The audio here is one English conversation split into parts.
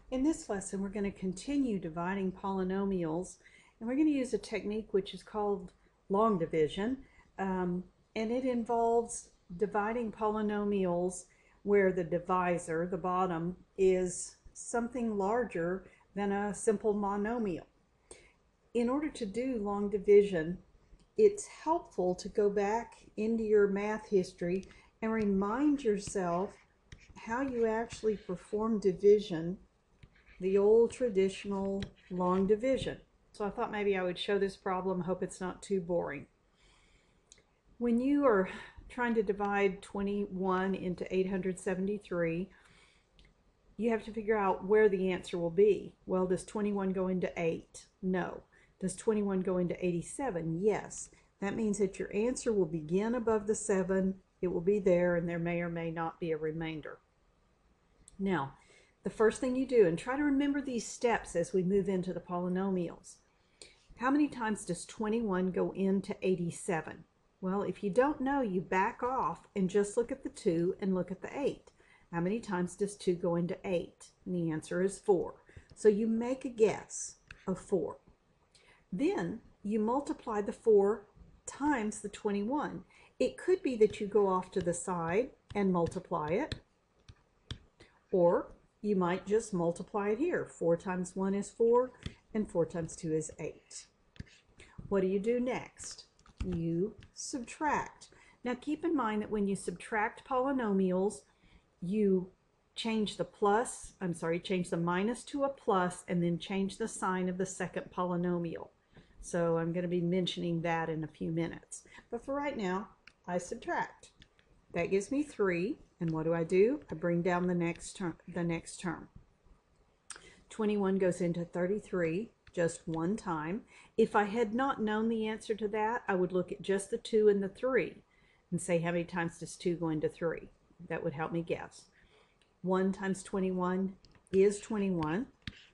In this lesson, we're going to continue dividing polynomials, and we're going to use a technique which is called long division, and it involves dividing polynomials where the divisor, the bottom, is something larger than a simple monomial. In order to do long division, it's helpful to go back into your math history and remind yourself how you actually perform division, the old traditional long division. So I thought maybe I would show this problem. Hope it's not too boring. When you are trying to divide 21 into 873, you have to figure out where the answer will be. Well, does 21 go into 8? No. Does 21 go into 87? Yes. That means that your answer will begin above the 7, it will be there, and there may or may not be a remainder. Now, the first thing you do, and try to remember these steps as we move into the polynomials. How many times does 21 go into 87? Well, if you don't know, you back off and just look at the 2 and look at the 8. How many times does 2 go into 8? And the answer is 4. So you make a guess of 4. Then you multiply the 4 times the 21. It could be that you go off to the side and multiply it, or you might just multiply it here. 4 times 1 is 4, and 4 times 2 is 8. What do you do next? You subtract. Now keep in mind that when you subtract polynomials, you change the minus to a plus, and then change the sign of the second polynomial. So I'm going to be mentioning that in a few minutes. But for right now, I subtract. That gives me 3, and what do? I bring down the next term. 21 goes into 33 just one time. If I had not known the answer to that, I would look at just the 2 and the 3 and say, how many times does 2 go into 3? That would help me guess. 1 times 21 is 21.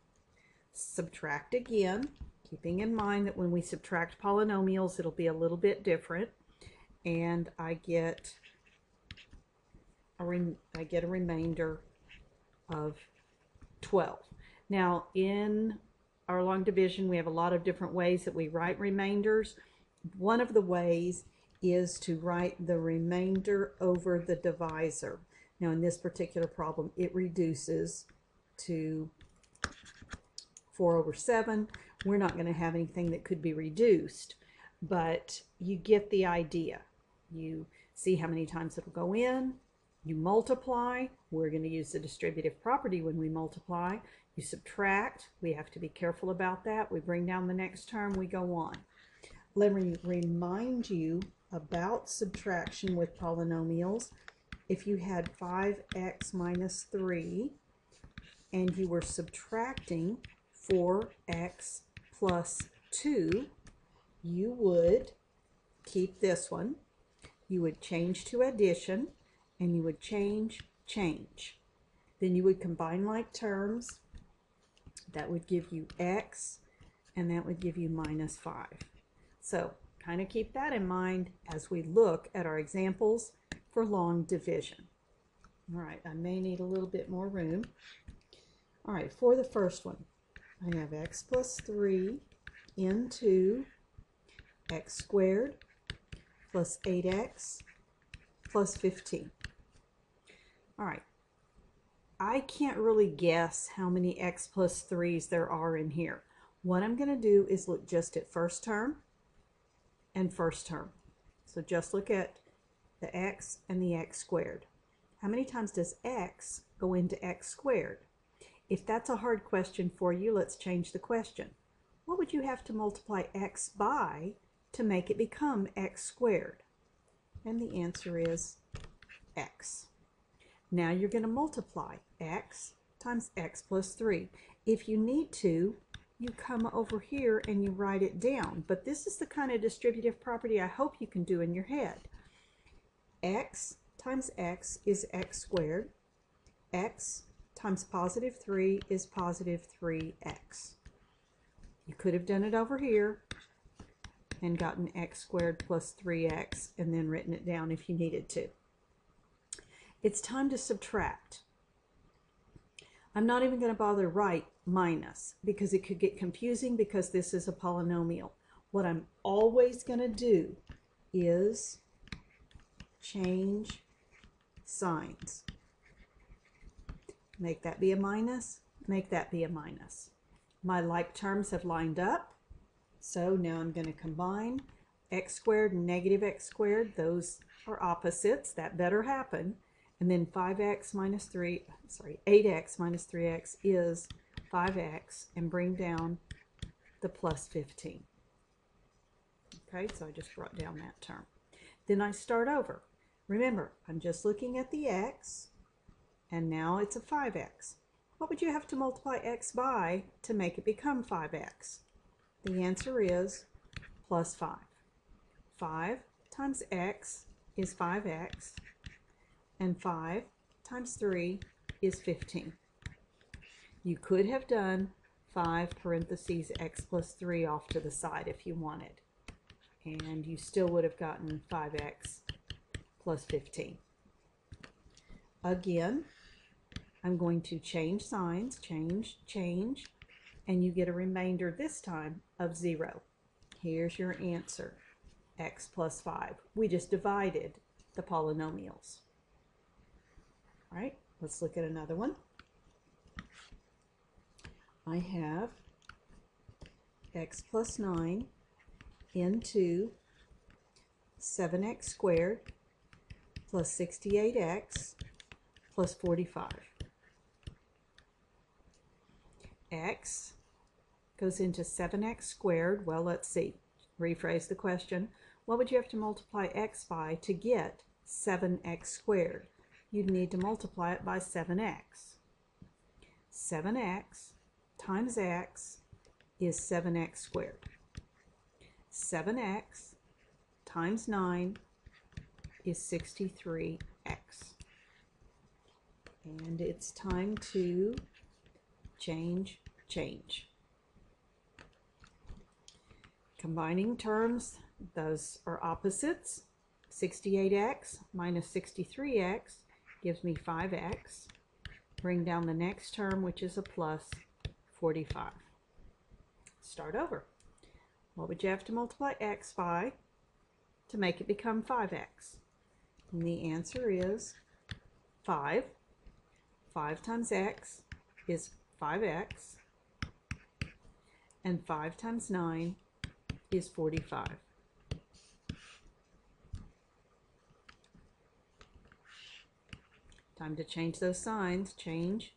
Subtract again, keeping in mind that when we subtract polynomials, it'll be a little bit different, and I get a remainder of 12. Now, in our long division, we have a lot of different ways that we write remainders. One of the ways is to write the remainder over the divisor. Now, in this particular problem, it reduces to 4 over 7. We're not going to have anything that could be reduced, but you get the idea. You see how many times it'll go in. You multiply. We're going to use the distributive property when we multiply. You subtract. We have to be careful about that. We bring down the next term. We go on. Let me remind you about subtraction with polynomials. If you had 5x minus 3 and you were subtracting 4x plus 2, you would keep this one. You would change to addition, and you would change. Then you would combine like terms. That would give you x, and that would give you minus 5. So kind of keep that in mind as we look at our examples for long division. All right, I may need a little bit more room. All right, for the first one, I have x plus 3 into x squared plus 8x plus 15. All right, I can't really guess how many x plus 3's there are in here. What I'm going to do is look just at first term and first term. So just look at the x and the x squared. How many times does x go into x squared? If that's a hard question for you, let's change the question. What would you have to multiply x by to make it become x squared? And the answer is x. Now you're going to multiply x times x plus 3. If you need to, you come over here and you write it down. But this is the kind of distributive property I hope you can do in your head. X times x is x squared. X times positive 3 is positive 3x. You could have done it over here and gotten x squared plus 3x and then written it down if you needed to. It's time to subtract. I'm not even going to bother write minus because it could get confusing because this is a polynomial. What I'm always going to do is change signs. Make that be a minus, make that be a minus. My like terms have lined up, so now I'm going to combine x squared and negative x squared. Those are opposites, that better happen. And then 8x minus 3x is 5x, and bring down the plus 15. Okay, so I just brought down that term. Then I start over. Remember, I'm just looking at the x, and now it's a 5x. What would you have to multiply x by to make it become 5x? The answer is plus 5. 5 times x is 5x, and 5 times 3 is 15. You could have done 5 parentheses x plus 3 off to the side if you wanted, and you still would have gotten 5x plus 15. Again, I'm going to change signs, change, and you get a remainder this time of 0. Here's your answer, x plus 5. We just divided the polynomials. All right, let's look at another one. I have x plus 9 into 7x squared plus 68x plus 45. X goes into 7x squared. Well, let's see. Rephrase the question. What would you have to multiply x by to get 7x squared? You'd need to multiply it by 7x. 7x times x is 7x squared. 7x times 9 is 63x. And it's time to change. Combining terms, those are opposites. 68x minus 63x gives me 5x. Bring down the next term, which is a plus 45. Start over. What would you have to multiply x by to make it become 5x? And the answer is 5. 5 times x is 5x, and 5 times 9 is 45. Time to change those signs. Change,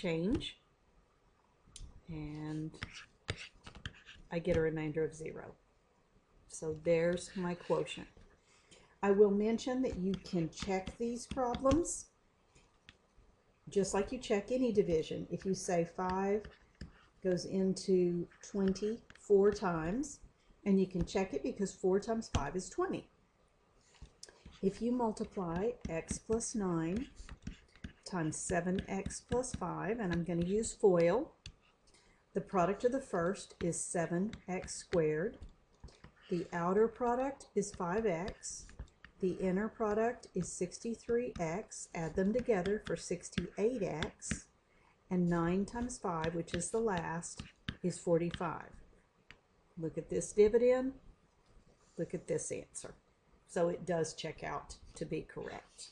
and I get a remainder of 0. So there's my quotient. I will mention that you can check these problems just like you check any division. If you say 5 goes into 20 4 times, and you can check it because 4 times 5 is 20. If you multiply x plus 9 times 7x plus 5, and I'm going to use FOIL, the product of the first is 7x squared. The outer product is 5x. The inner product is 63x. Add them together for 68x. And 9 times 5, which is the last, is 45. Look at this dividend. Look at this answer. So it does check out to be correct.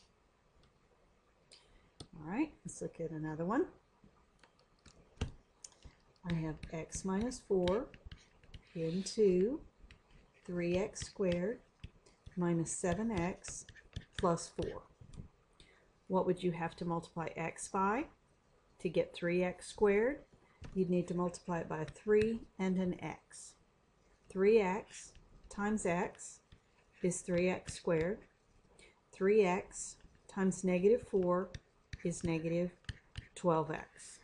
All right, let's look at another one. I have x minus 4 into 3x squared minus 7x plus 4. What would you have to multiply x by to get 3x squared? You'd need to multiply it by 3 and an x. 3x times x is 3x squared. 3x times negative 4 is negative 12x.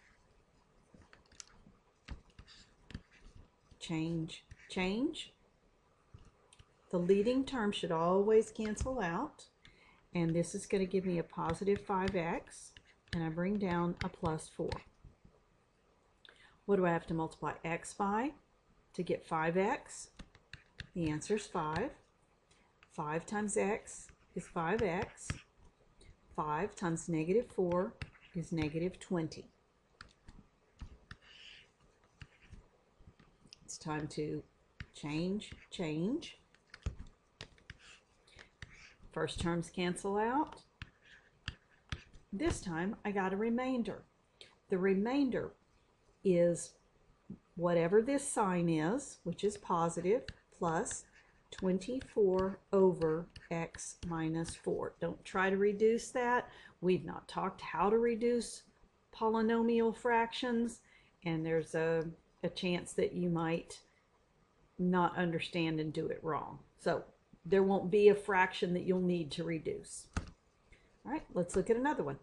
Change. The leading term should always cancel out, and this is going to give me a positive 5x, and I bring down a plus 4. What do I have to multiply x by to get 5x? The answer is 5. 5 times x is 5x. 5 times negative 4 is negative 20. It's time to change. First terms cancel out. This time I got a remainder. The remainder is whatever this sign is, which is positive, plus 24 over x minus 4. Don't try to reduce that. We've not talked how to reduce polynomial fractions, and there's a chance that you might not understand and do it wrong. So there won't be a fraction that you'll need to reduce. All right, let's look at another one.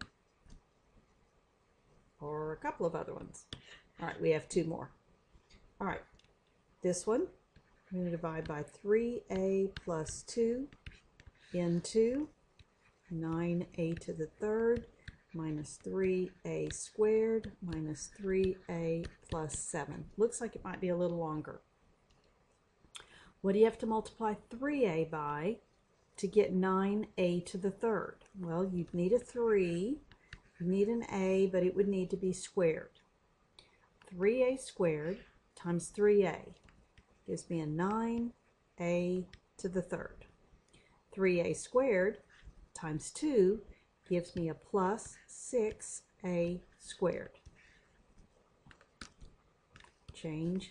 Or a couple of other ones. All right, we have two more. All right, this one, I'm going to divide by 3a plus 2 into 9a to the third minus 3a squared minus 3a plus 7. Looks like it might be a little longer. What do you have to multiply 3a by to get 9a to the third? Well, you'd need a 3, you need an a, but it would need to be squared. 3a squared times 3a gives me a 9a to the third. 3a squared times 2 gives me a plus 6a squared. Change,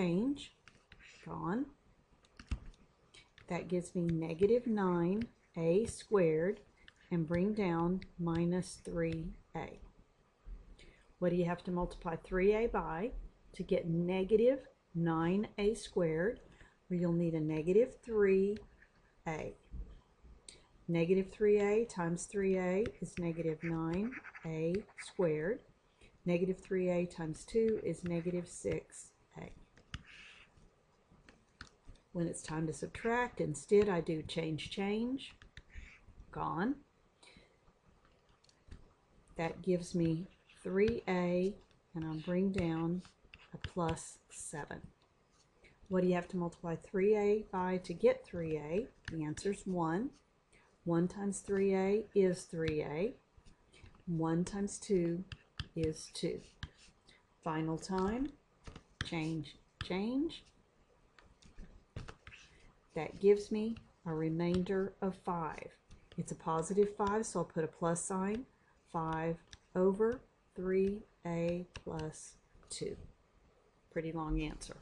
gone. That gives me negative 9a squared, and bring down minus 3a. What do you have to multiply 3a by to get negative 9a squared, where you'll need a negative 3a. Negative 3a times 3a is negative 9a squared. Negative 3a times 2 is negative 6a. When it's time to subtract, instead I do change, gone. That gives me 3a, and I'll bring down a plus 7. What do you have to multiply 3a by to get 3a? The answer is 1. 1 times 3a is 3a. 1 times 2 is 2. Final time, change. That gives me a remainder of 5. It's a positive 5, so I'll put a plus sign. 5 over 3a plus 2. Pretty long answer.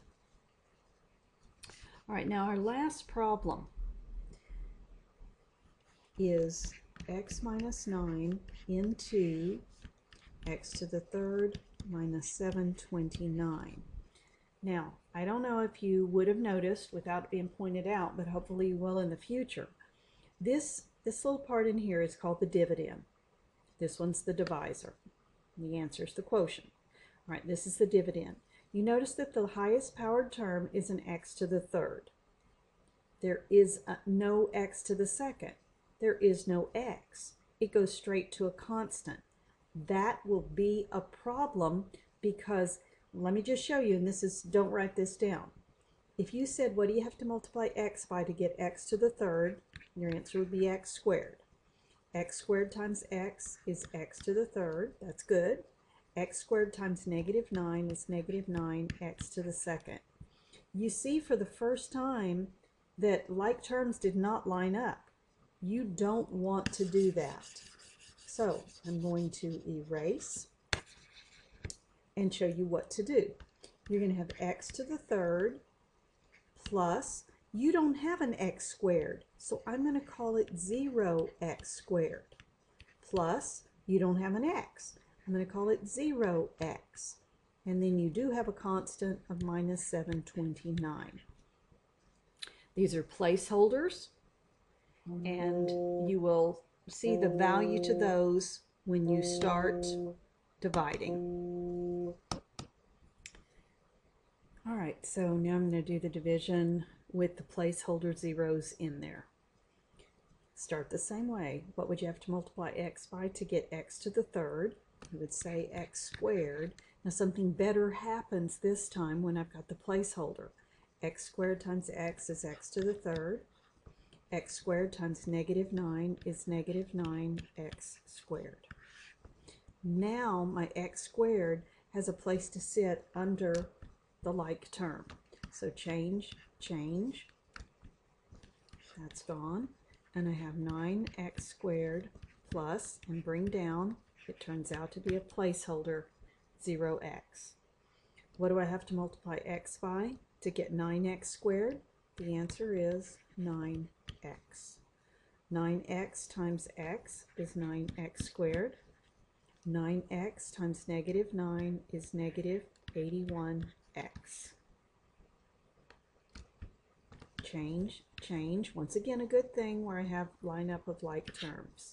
All right, now our last problem is x minus 9 into x to the third minus 729. Now, I don't know if you would have noticed without it being pointed out, but hopefully you will in the future. This little part in here is called the dividend. This one's the divisor. The answer is the quotient. All right, this is the dividend. You notice that the highest powered term is an x to the third. There is no x to the second. There is no x. It goes straight to a constant. That will be a problem because, let me just show you, and this is, don't write this down. If you said, what do you have to multiply x by to get x to the third? Your answer would be x squared. X squared times x is x to the third. That's good. X squared times negative 9 is negative 9x to the second. You see for the first time that like terms did not line up. You don't want to do that. So I'm going to erase and show you what to do. You're going to have x to the third plus, you don't have an x squared, so I'm going to call it 0x squared, plus you don't have an x. I'm going to call it 0x, and then you do have a constant of minus 729. These are placeholders, and you will see the value to those when you start dividing. All right, so now I'm going to do the division with the placeholder zeros in there. Start the same way. What would you have to multiply x by to get x to the third? You would say x squared. Now something better happens this time when I've got the placeholder. X squared times x is x to the third. X squared times negative 9 is negative 9x squared. Now my x squared has a place to sit under the like term. So change, change, that's gone. And I have 9x squared plus, and bring down, it turns out to be a placeholder, 0x. What do I have to multiply x by to get 9x squared? The answer is 9x. 9x times x is 9x squared. 9x times negative 9 is negative 81x. Change, change. Once again, a good thing where I have lineup of like terms.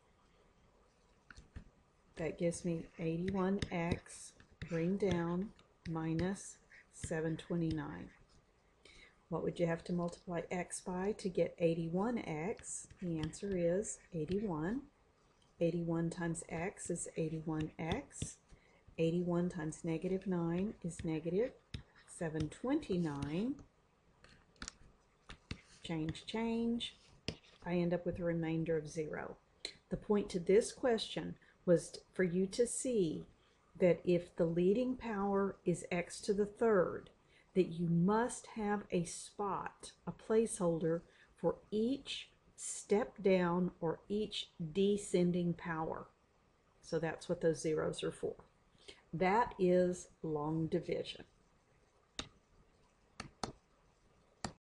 That gives me 81x, bring down, minus 729. What would you have to multiply x by to get 81x? The answer is 81. 81 times x is 81x. 81 times negative 9 is negative 729. Change, change. I end up with a remainder of 0. The point to this question was for you to see that if the leading power is x to the third, that you must have a spot, a placeholder, for each step down or each descending power. So that's what those zeros are for. That is long division.